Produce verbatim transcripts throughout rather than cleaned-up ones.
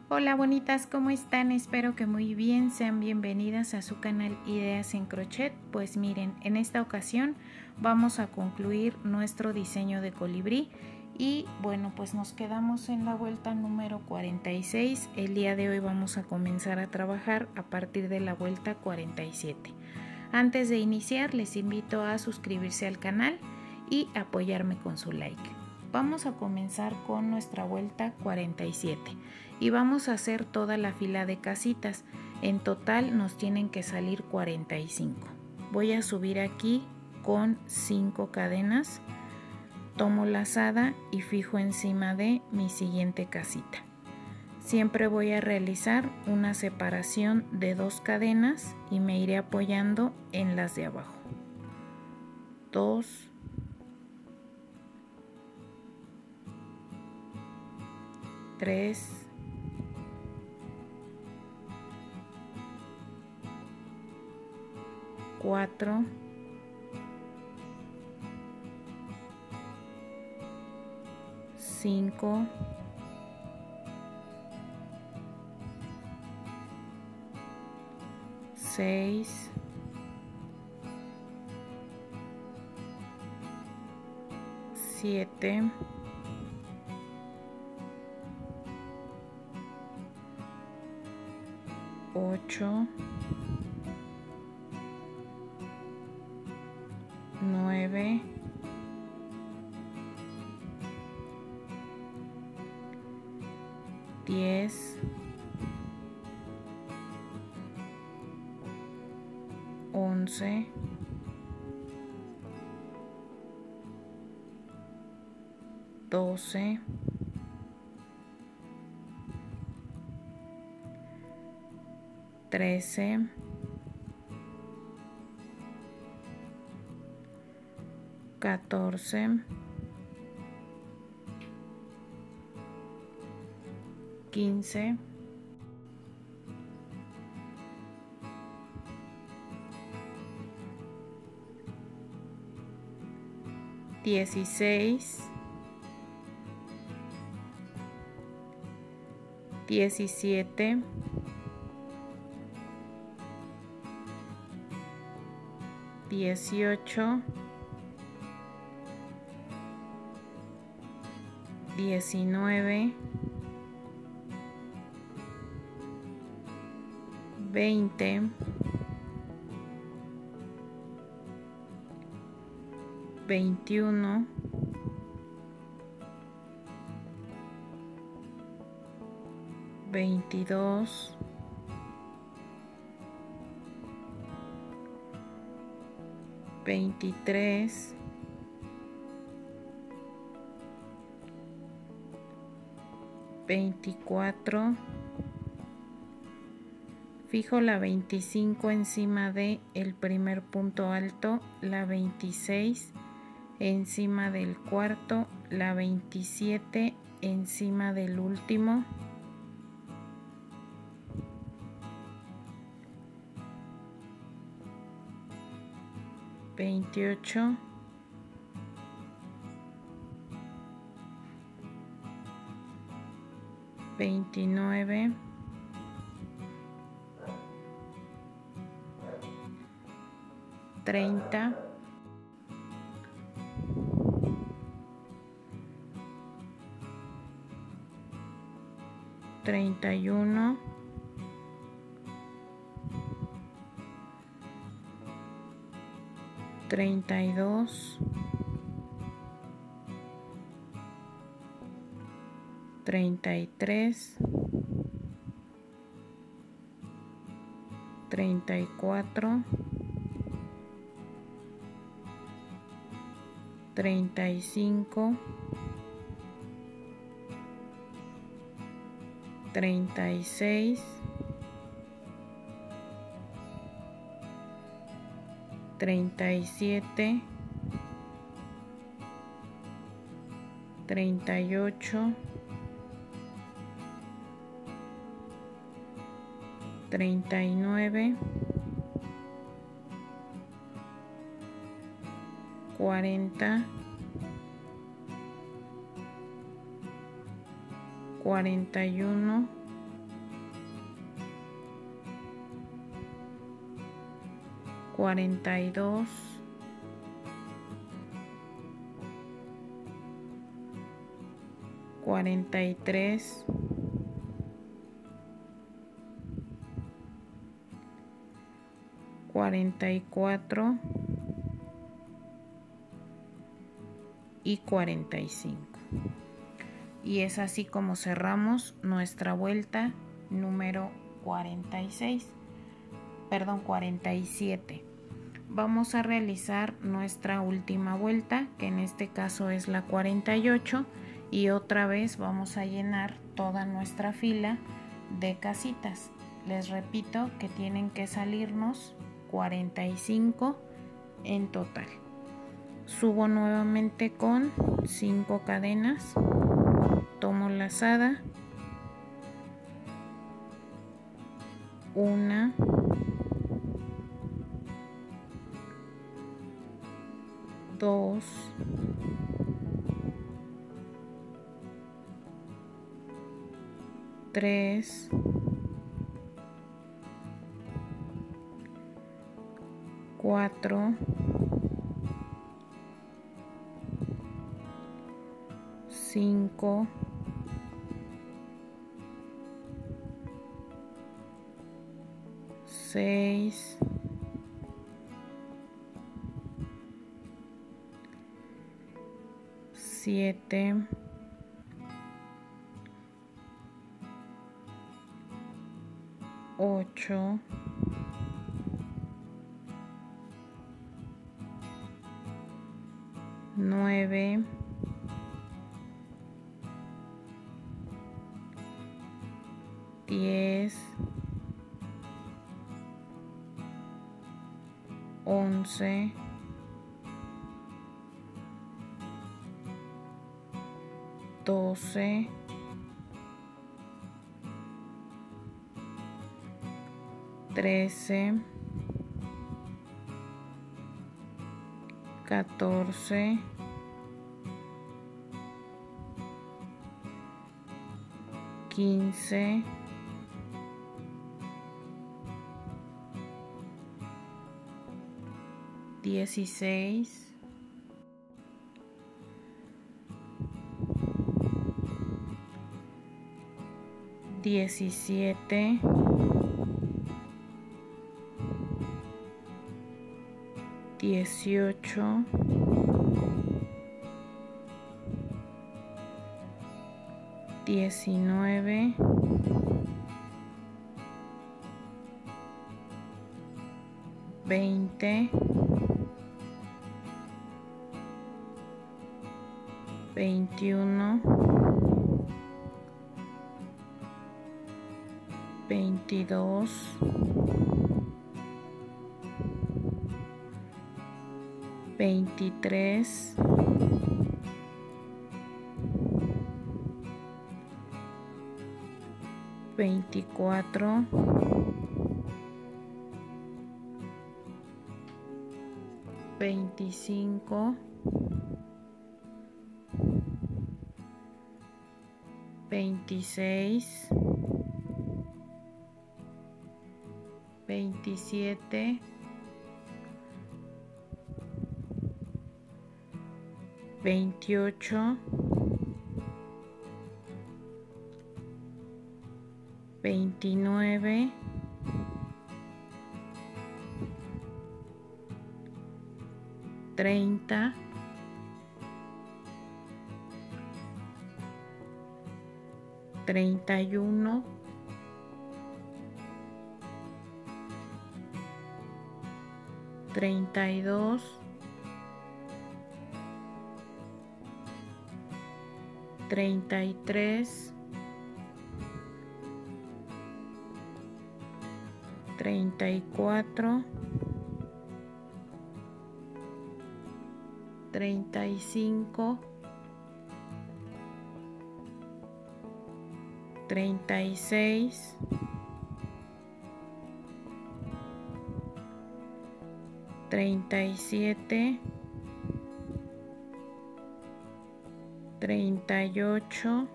Hola bonitas, ¿cómo están? Espero que muy bien. Sean bienvenidas a su canal Ideas en Crochet. Pues miren, en esta ocasión vamos a concluir nuestro diseño de colibrí y bueno, pues nos quedamos en la vuelta número cuarenta y seis. El día de hoy vamos a comenzar a trabajar a partir de la vuelta cuarenta y siete. Antes de iniciar, les invito a suscribirse al canal y apoyarme con su like. Vamos a comenzar con nuestra vuelta cuarenta y siete y vamos a hacer toda la fila de casitas. En total nos tienen que salir cuarenta y cinco. Voy a subir aquí con cinco cadenas, tomo lazada y fijo encima de mi siguiente casita. Siempre voy a realizar una separación de dos cadenas y me iré apoyando en las de abajo. Dos, tres, cuatro, cinco, seis, siete, ocho, nueve, diez, once, doce, trece, catorce, quince, dieciséis, diecisiete, dieciocho, diecinueve, veinte, veintiuno, veintidós, veintitrés, veinticuatro, fijo la veinticinco encima de el primer punto alto, la veintiséis encima del cuarto, la veintisiete encima del último, veintiocho, veintinueve, treinta, treinta y uno, treinta y dos, treinta y tres, treinta y cuatro, treinta y cinco, treinta y seis, treinta y siete, treinta y ocho, treinta y nueve, cuarenta, cuarenta y uno, cuarenta y dos, cuarenta y tres, cuarenta y cuatro y cuarenta y cinco. Y es así como cerramos nuestra vuelta número cuarenta y seis, perdón, cuarenta y siete. Vamos a realizar nuestra última vuelta, que en este caso es la cuarenta y ocho, y otra vez vamos a llenar toda nuestra fila de casitas. Les repito que tienen que salirnos cuarenta y cinco en total. Subo nuevamente con cinco cadenas, tomo lazada, una, dos, tres, cuatro, cinco, seis, siete, ocho, nueve, diez, once, doce, trece, catorce, quince, dieciséis, diecisiete, dieciocho, diecinueve, veinte, veintiuno, veintidós, veintitrés, veinticuatro, veinticinco, veintiséis, veintisiete, veintiocho, veintinueve, treinta, treinta y uno, treinta y dos, treinta y tres, treinta y cuatro, treinta y cinco, treinta y seis, treinta y siete, treinta y ocho,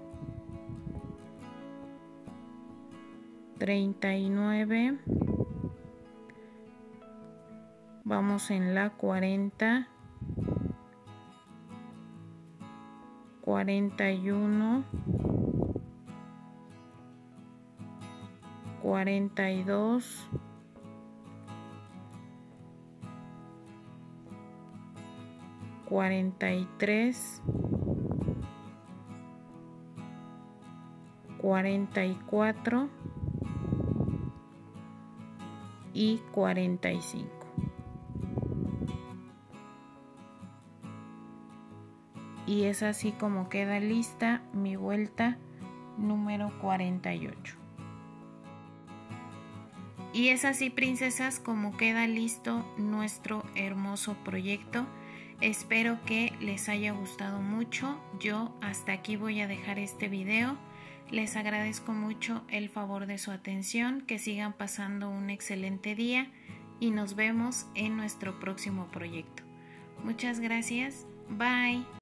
treinta y nueve, vamos en la cuarenta, cuarenta y uno, cuarenta y dos, cuarenta y tres, cuarenta y cuatro y cuarenta y cinco. Y es así como queda lista mi vuelta número cuarenta y ocho. Y es así, princesas, como queda listo nuestro hermoso proyecto. Espero que les haya gustado mucho. Yo hasta aquí voy a dejar este video. Les agradezco mucho el favor de su atención. Que sigan pasando un excelente día y nos vemos en nuestro próximo proyecto. Muchas gracias. Bye.